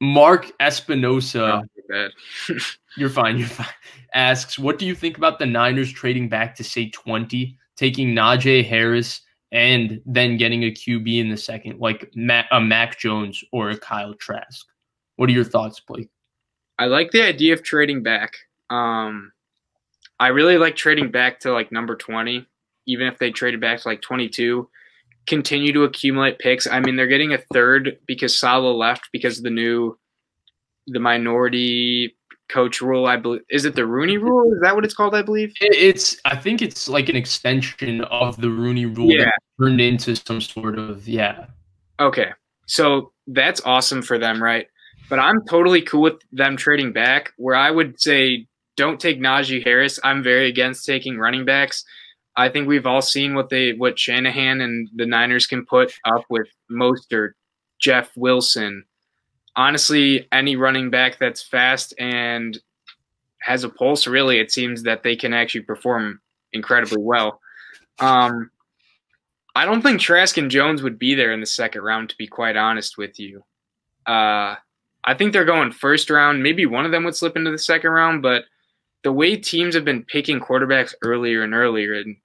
Mark Oh, Espinosa, bad. you're fine, you're fine, asks, what do you think about the Niners trading back to say 20, taking Najee Harris and then getting a QB in the second, like a Mac Jones or a Kyle Trask? What are your thoughts, Blake? I like the idea of trading back. I really like trading back to like number 20, even if they traded back to like 22. Continue to accumulate picks. I mean, they're getting a third because Saleh left because of the minority coach rule. I believe, is it the Rooney rule? Is that what it's called? I believe. I think it's like an extension of the Rooney Rule that Yeah. turned into some sort of, yeah. Okay. So that's awesome for them, right? But I'm totally cool with them trading back. Where I would say don't take Najee Harris. I'm very against taking running backs. I think we've all seen what Shanahan and the Niners can put up with Mostert, Jeff Wilson. Honestly, any running back that's fast and has a pulse, really, it seems that they can actually perform incredibly well. Um, I don't think Trask and Jones would be there in the second round, to be quite honest with you. Uh, I think they're going first round. Maybe one of them would slip into the second round, but the way teams have been picking quarterbacks earlier and earlier, and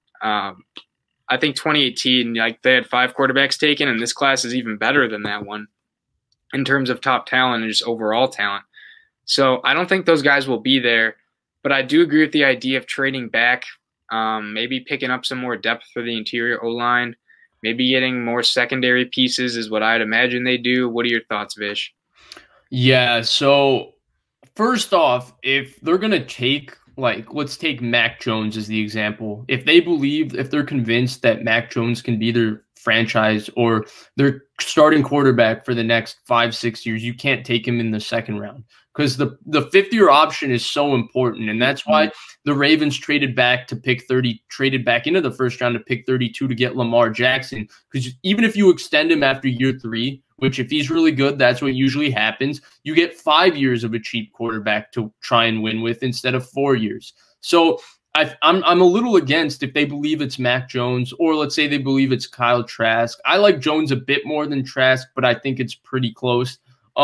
I think 2018, like they had 5 quarterbacks taken, and this class is even better than that one in terms of top talent and just overall talent. So I don't think those guys will be there, but I do agree with the idea of trading back, maybe picking up some more depth for the interior O-line, maybe getting more secondary pieces is what I'd imagine they do. What are your thoughts, Vish? Yeah, so first off, if they're going to take, like, let's take Mac Jones as the example. If they're convinced that Mac Jones can be their franchise or their starting quarterback for the next 5-6 years, you can't take him in the second round because the fifth-year option is so important. And that's why the Ravens traded back into the first round to pick 32 to get Lamar Jackson. Because even if you extend him after year 3, which if he's really good, that's what usually happens, you get 5 years of a cheap quarterback to try and win with instead of 4 years. So I'm a little against if they believe it's Mac Jones or let's say they believe it's Kyle Trask. I like Jones a bit more than Trask, but I think it's pretty close.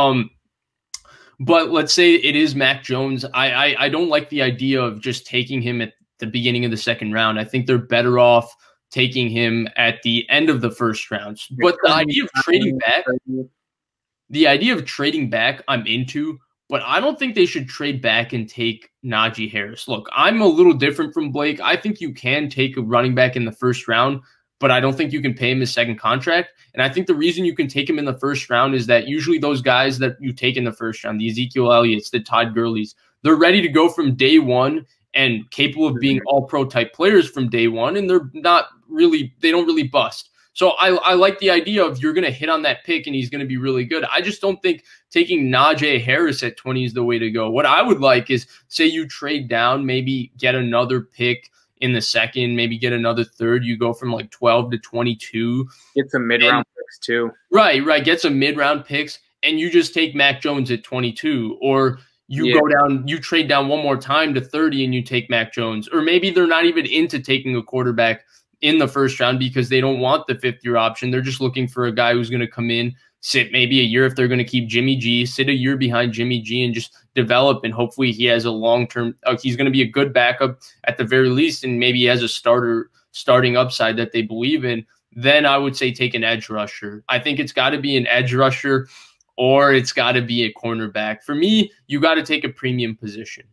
But let's say it is Mac Jones. I don't like the idea of just taking him at the beginning of the second round. I think they're better off taking him at the end of the first round. But the idea of trading back, I'm into, but I don't think they should trade back and take Najee Harris. Look, I'm a little different from Blake. I think you can take a running back in the first round, but I don't think you can pay him his second contract. And I think the reason you can take him in the first round is that usually those guys that you take in the first round, the Ezekiel Elliott's, the Todd Gurley's, they're ready to go from day one and capable of being all-pro type players from day one, and they don't really bust. So I like the idea of you're going to hit on that pick and he's going to be really good. I just don't think taking Najee Harris at 20 is the way to go. What I would like is, say you trade down, maybe get another pick in the second, maybe get another third. You go from like 12 to 22. Get some mid-round picks too. Right. Get some mid-round picks, and you just take Mac Jones at 22. Or you go down, you trade down one more time to 30 and you take Mac Jones. Or maybe they're not even into taking a quarterback in the first round because they don't want the fifth-year option. They're just looking for a guy who's going to come in, sit maybe a year if they're going to keep Jimmy G, sit a year behind Jimmy G and just develop, and hopefully he has a long-term he's going to be a good backup at the very least, and maybe he has a starting upside that they believe in. Then I would say take an edge rusher. I think it's got to be an edge rusher or it's got to be a cornerback. For me, you got to take a premium position.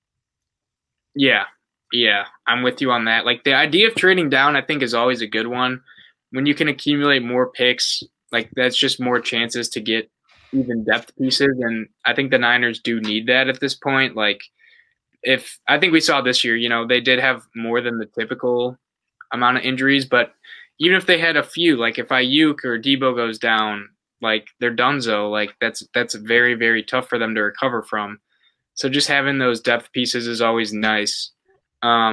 Yeah, I'm with you on that. Like the idea of trading down, I think, is always a good one. When you can accumulate more picks, like that's just more chances to get even depth pieces. And I think the Niners do need that at this point. Like I think we saw this year, they did have more than the typical amount of injuries, but even if they had a few, like if Ayuk or Debo goes down, like they're donezo. Like that's very, very tough for them to recover from. So just having those depth pieces is always nice.